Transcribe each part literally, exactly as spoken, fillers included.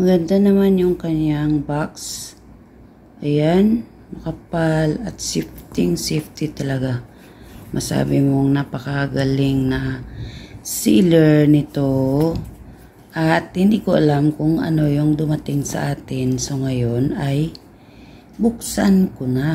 Maganda naman yung kanyang box. Ayan, makapal at shifting safety talaga. Masabi mong napakagaling na sealer nito. At hindi ko alam kung ano yung dumating sa atin. So ngayon ay buksan ko na.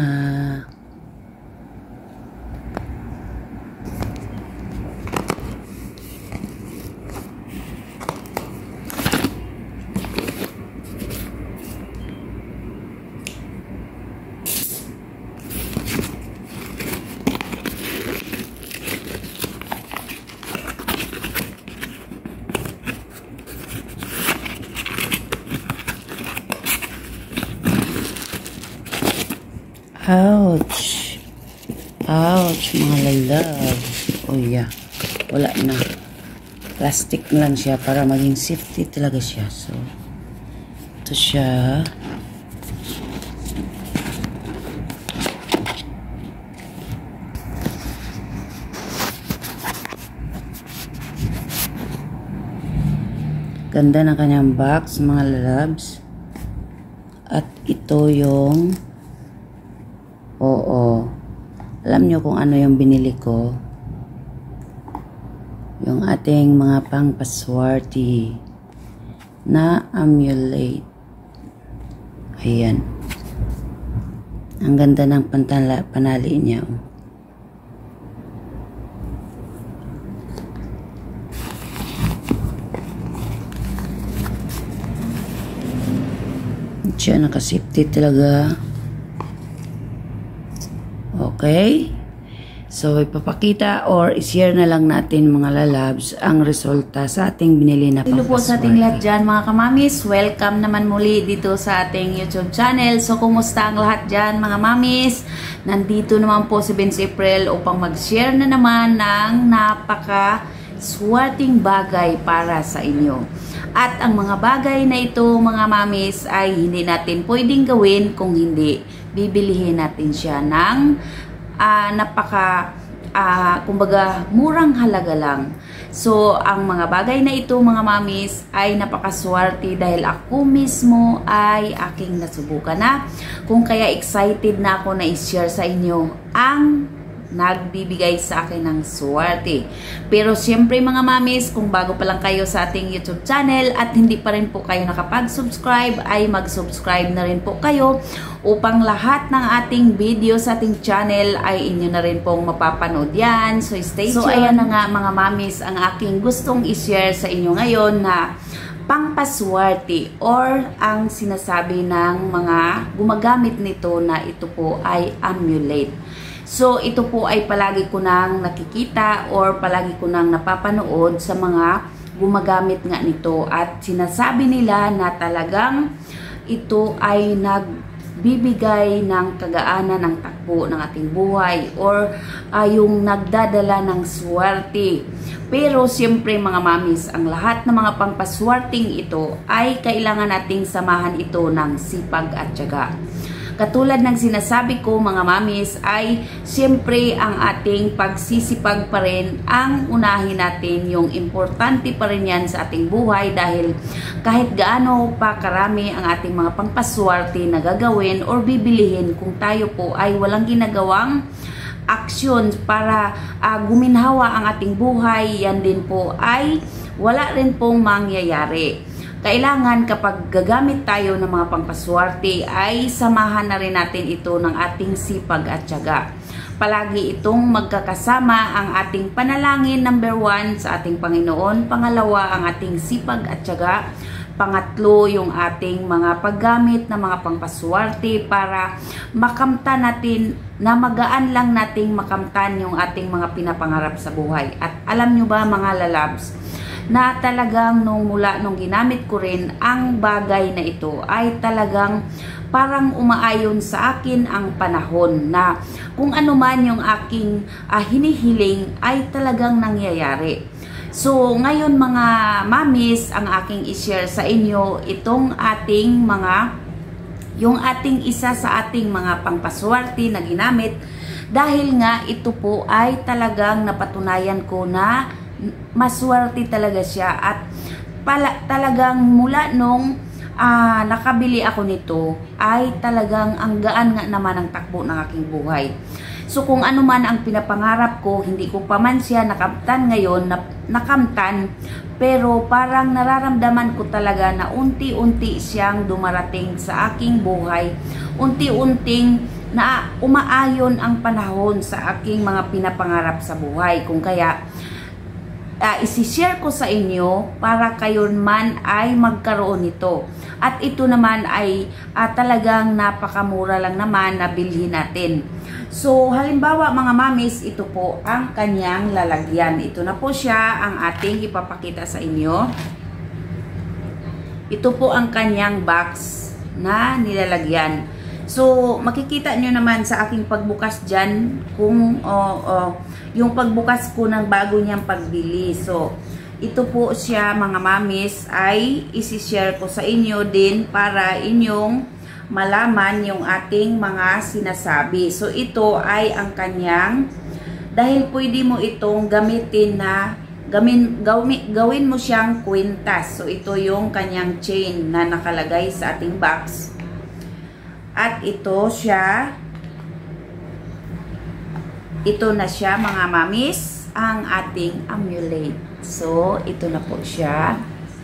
Ouch! Ouch, mga lalab. Oh yeah. Wala na. Plastic lang siya para maging safety talaga siya. So, ito siya. Ganda ng kanyang box, mga lalabs. At ito yung oo. Alam nyo kung ano yung binili ko? Yung ating mga pangpaswerte na amulet. Ayan. Ang ganda ng pantala, panali niya. Siya nakasafety talaga. Okay? So, ipapakita or i-share na lang natin mga lalabs ang resulta sa ating binili na pampaswerte. Hello po sa ating lahat dyan mga kamamis. Welcome naman muli dito sa ating YouTube channel. So, kumusta ang lahat dyan mga mamis? Nandito naman po si Vince April upang mag-share na naman ng napaka-swerteng bagay para sa inyo. At ang mga bagay na ito mga mamis ay hindi natin pwedeng gawin kung hindi bibilihin natin siya ng uh, napaka uh, kumbaga murang halaga lang. So ang mga bagay na ito mga mamis ay napakaswerte dahil ako mismo ay aking nasubukan na, kung kaya excited na ako na i-share sa inyo ang nagbibigay sa akin ng swerte. Pero siyempre mga mamis, kung bago pa lang kayo sa ating YouTube channel at hindi pa rin po kayo nakapag-subscribe, ay mag-subscribe na rin po kayo upang lahat ng ating video sa ating channel ay inyo na rin pong mapapanood yan. So stay tuned. So ayan na nga mga mamis ang aking gustong i-share sa inyo ngayon na pangpaswerte or ang sinasabi ng mga gumagamit nito na ito po ay amulet. So, ito po ay palagi ko nang nakikita or palagi ko nang napapanood sa mga gumagamit nga nito. At sinasabi nila na talagang ito ay nagbibigay ng kagaanan ng takbo ng ating buhay or uh, yung nagdadala ng swerte. Pero siyempre mga mamis, ang lahat ng mga pangpaswerteng ito ay kailangan nating samahan ito ng sipag at tiyaga. Katulad ng sinasabi ko mga mamis ay siyempre ang ating pagsisipag pa rin ang unahin natin, yung importante pa rin yan sa ating buhay dahil kahit gaano pa karami ang ating mga pangpaswerte na gagawin or bibilihin kung tayo po ay walang ginagawang aksyon para uh, guminhawa ang ating buhay, yan din po ay wala rin pong mangyayari. Kailangan kapag gagamit tayo ng mga pangpaswerte ay samahan na rin natin ito ng ating sipag at tiyaga. Palagi itong magkakasama ang ating panalangin number one sa ating Panginoon, pangalawa ang ating sipag at tiyaga, pangatlo yung ating mga paggamit ng mga pangpaswerte para makamtan natin, na magaan lang nating makamtan yung ating mga pinapangarap sa buhay. At alam nyo ba mga lalabs, na talagang nung mula nung ginamit ko rin ang bagay na ito ay talagang parang umaayon sa akin ang panahon na kung ano man yung aking uh, hinihiling ay talagang nangyayari. So ngayon mga mamis, ang aking i-share sa inyo itong ating mga yung ating isa sa ating mga pangpaswerte na ginamit dahil nga ito po ay talagang napatunayan ko na maswerte talaga siya at pala, talagang mula nung ah, nakabili ako nito ay talagang ang gaan nga naman ang takbo ng aking buhay. So kung ano man ang pinapangarap ko, hindi ko pa man siya nakamtan ngayon, na, nakamtan, pero parang nararamdaman ko talaga na unti-unti siyang dumarating sa aking buhay. Unti-unting na umaayon ang panahon sa aking mga pinapangarap sa buhay. Kung kaya, uh, isi-share ko sa inyo para kayo man ay magkaroon nito. At ito naman ay uh, talagang napakamura lang naman na bilhin natin. So, halimbawa mga mamis, ito po ang kanyang lalagyan. Ito na po siya ang ating ipapakita sa inyo. Ito po ang kanyang box na nilalagyan. So, makikita nyo naman sa aking pagbukas dyan kung oh, oh, yung pagbukas ko ng bago niyang pagbili. So, ito po siya mga mamis ay isi-share ko sa inyo din para inyong malaman yung ating mga sinasabi. So, ito ay ang kanyang, dahil pwede mo itong gamitin na, gamin, gawin, gawin mo siyang kwintas. So, ito yung kanyang chain na nakalagay sa ating box. At ito siya, ito na siya mga mamis, ang ating amulet. So, ito na po siya.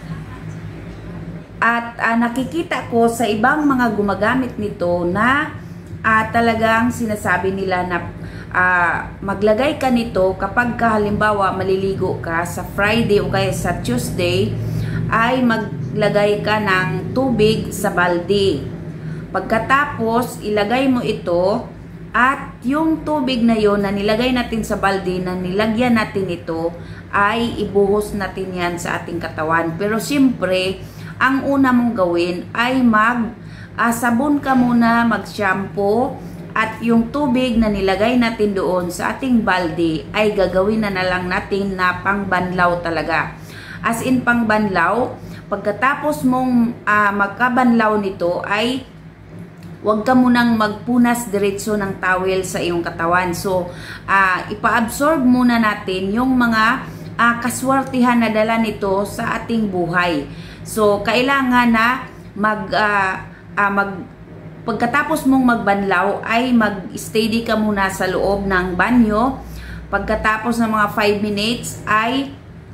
At uh, nakikita ko sa ibang mga gumagamit nito na uh, talagang sinasabi nila na uh, maglagay ka nito kapag ka, halimbawa maliligo ka sa Friday o kaya sa Tuesday, ay maglagay ka ng tubig sa balde. Pagkatapos ilagay mo ito at yung tubig na yon na nilagay natin sa balde, na nilagyan natin ito, ay ibuhos natin yan sa ating katawan. Pero siyempre, ang una mong gawin ay mag uh, sabon ka muna, mag-shampoo, at yung tubig na nilagay natin doon sa ating balde ay gagawin na na lang natin na pangbanlaw talaga. As in pangbanlaw, pagkatapos mong uh, magkabanlaw nito ay huwag ka munang magpunas diretso ng towel sa iyong katawan. So, uh, ipa-absorb muna natin yung mga uh, kaswertihan na dala nito sa ating buhay. So, kailangan na mag, uh, uh, mag pagkatapos mong magbanlaw ay mag-steady ka muna sa loob ng banyo. Pagkatapos ng mga five minutes ay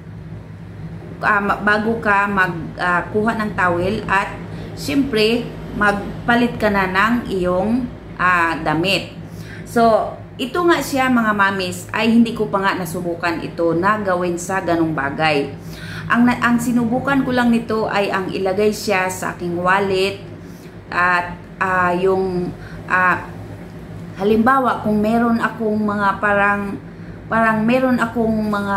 uh, bago ka magkuha uh, ng towel at siyempre magpalit ka na ng iyong uh, damit. So, ito nga siya mga mamis ay hindi ko pa nga nasubukan ito na gawin sa ganong bagay. Ang, ang sinubukan ko lang nito ay ang ilagay siya sa aking wallet at uh, yung uh, halimbawa kung meron akong mga parang parang meron akong mga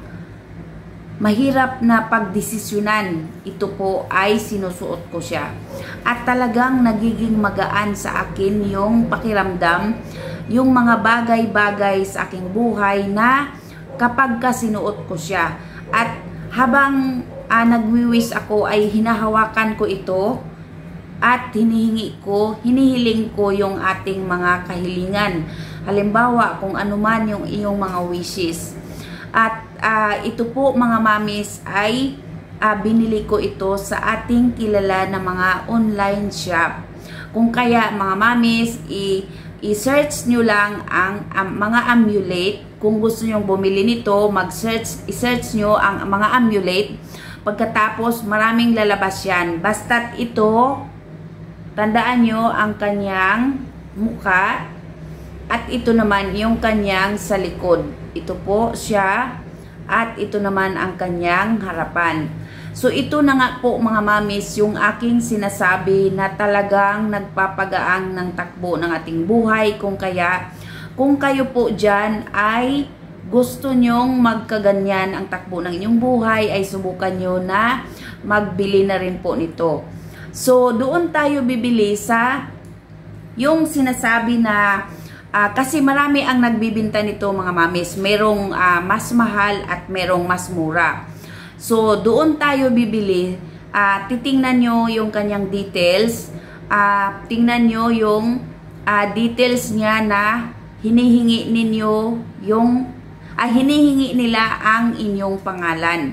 mahirap na pagdesisyonan, ito po ay sinusuot ko siya. At talagang nagiging magaan sa akin yung pakiramdam, yung mga bagay-bagay sa aking buhay na kapag ka sinuot ko siya. At habang uh, nagwiwis ako ay hinahawakan ko ito at hinihingi ko, hinihiling ko yung ating mga kahilingan. Halimbawa, kung ano man yung iyong mga wishes. At uh, ito po mga mamis ay uh, binili ko ito sa ating kilala na mga online shop. Kung kaya mga mamis, i- i-search nyo lang ang um, mga amulet. Kung gusto nyong bumili nito, mag-search, i-search nyo ang mga amulet. Pagkatapos, maraming lalabas yan. Basta't ito, tandaan nyo ang kanyang mukha at ito naman yung kanyang sa likod. Ito po siya at ito naman ang kanyang harapan. So, ito na nga po mga mamis yung aking sinasabi na talagang nagpapagaang ng takbo ng ating buhay. Kung kaya, kung kayo po dyan ay gusto nyong magkaganyan ang takbo ng inyong buhay, ay subukan nyo na magbili na rin po nito. So, doon tayo bibili sa yung sinasabi na uh, kasi marami ang nagbibinta nito mga mamis. Merong uh, mas mahal at merong mas mura. So, doon tayo bibili. Uh, titingnan nyo yung kanyang details. Uh, tingnan nyo yung uh, details niya na hinihingi ninyo yung, uh, hinihingi nila ang inyong pangalan.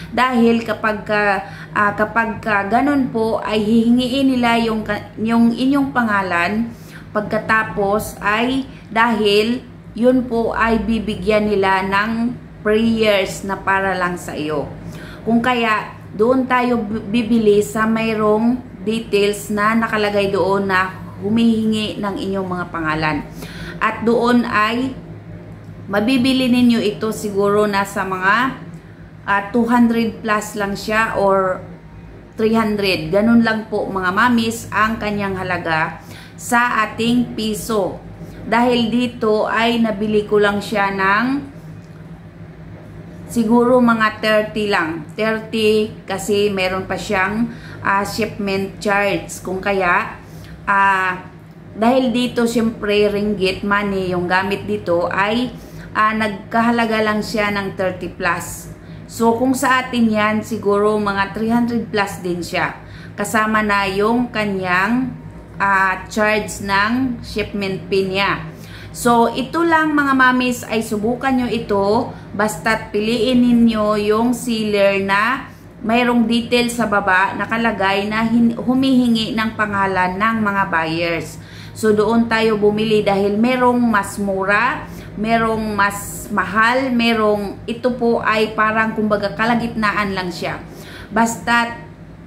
Dahil kapag ka, uh, kapag ka ganun po ay hihingiin nila yung, yung inyong pangalan, pagkatapos ay dahil yun po ay bibigyan nila ng prayers na para lang sa iyo. Kung kaya doon tayo bibili sa mayroong details na nakalagay doon na humihingi ng inyong mga pangalan. At doon ay mabibili ninyo ito siguro nasa mga uh, two hundred plus lang siya or three hundred. Ganun lang po mga mamis ang kanyang halaga sa ating piso. Dahil dito ay nabili ko lang siya ng siguro mga thirty lang. thirty kasi meron pa siyang uh, shipment charge. Kung kaya, uh, dahil dito syempre ringgit money yung gamit dito ay uh, nagkahalaga lang siya ng thirty plus. So kung sa atin yan, siguro mga three hundred plus din siya. Kasama na yung kanyang uh, charge ng shipment fee niya. So ito lang mga mamis ay subukan nyo ito. Basta't piliin ninyo yung sealer na mayroong detail sa baba nakalagay na humihingi ng pangalan ng mga buyers. So doon tayo bumili dahil merong mas mura, merong mas mahal, merong ito po ay parang kumbaga kalagitnaan lang siya. Basta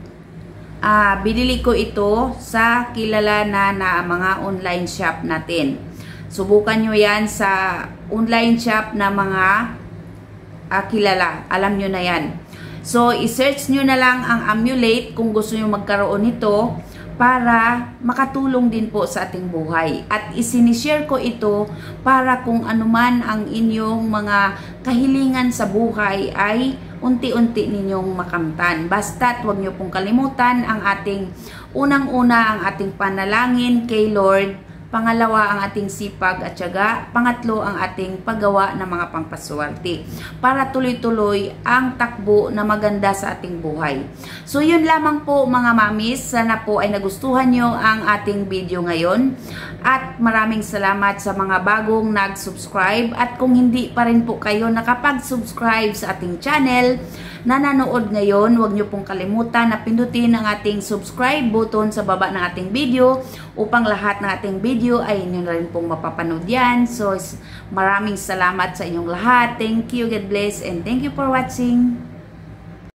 uh, binili ko ito sa kilala na, na mga online shop natin. Subukan nyo yan sa online shop na mga uh, kilala. Alam nyo na yan. So, i-search nyo na lang ang Amulate kung gusto nyo magkaroon nito para makatulong din po sa ating buhay. At isinishare ko ito para kung anuman ang inyong mga kahilingan sa buhay ay unti-unti ninyong makamtan. Basta't huwag nyo pong kalimutan ang ating unang-una, ang ating panalangin kay Lord. Pangalawa, ang ating sipag at tiyaga. Pangatlo, ang ating paggawa ng mga pangpaswerte para tuloy-tuloy ang takbo na maganda sa ating buhay. So, yun lamang po mga mamis. Sana po ay nagustuhan nyo ang ating video ngayon. At maraming salamat sa mga bagong nag-subscribe. At kung hindi pa rin po kayo nakapag-subscribe sa ating channel, na nanood ngayon, huwag nyo pong kalimutan na pindutin ang ating subscribe button sa baba ng ating video upang lahat ng ating video ay inyo na rin pong mapapanood yan. So, maraming salamat sa inyong lahat. Thank you, God bless, and thank you for watching.